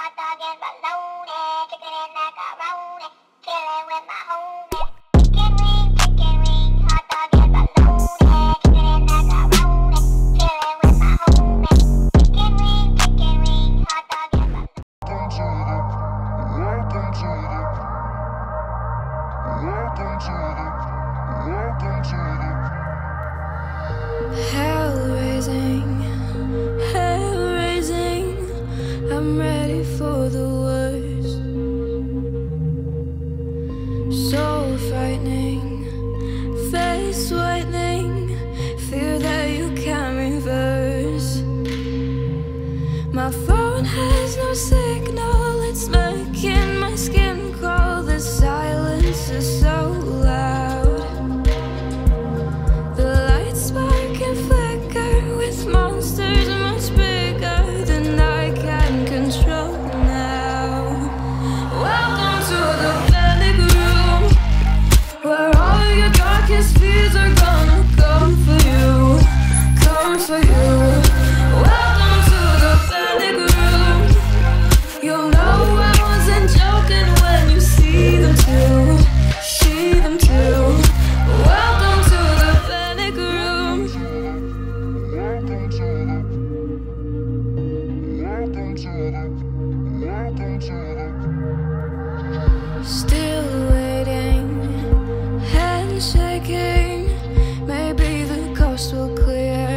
hot dog and bologna, chicken and macaroni, chillin' with my homies. Chicken wing, hot dog and bologna, chicken and macaroni, chillin' with my homies. Chicken wing, hot dog and bologna. Hell raising, I'm ready for the worst. So frightening, face whitening, fear that you can't reverse. My phone has no signal, it's making my skin crawl. The silence is so loud. The lights spark and flicker with monsters much bigger than I can control now. Welcome to the panic room, where all your darkest fears are gonna come for you, come for you. Welcome to the panic room. You'll know I wasn't joking when you see them too, see them too. Welcome to the panic room. Still waiting, hands shaking. Maybe the coast will clear,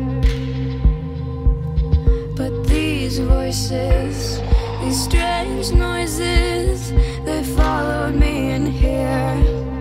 but these voices, these strange noises, they followed me in here.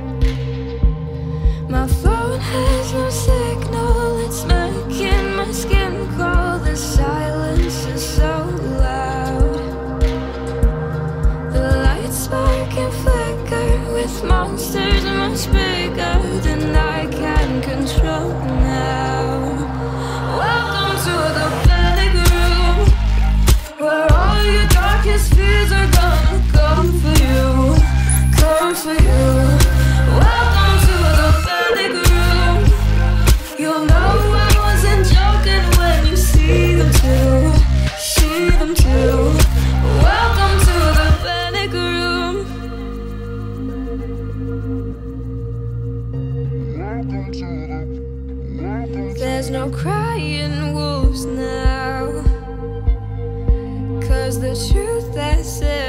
My phone has no signal, it's making my skin crawl. The silence is so loud. The lights spark and flicker with monsters much bigger than I can control now. Welcome to the panic room, where all your darkest fears are gonna come for you, come for you. Welcome to the panic room. You'll know I wasn't joking when you see them too, see them too. Welcome to the panic room. There's no crying wolves now, 'cause the truth that says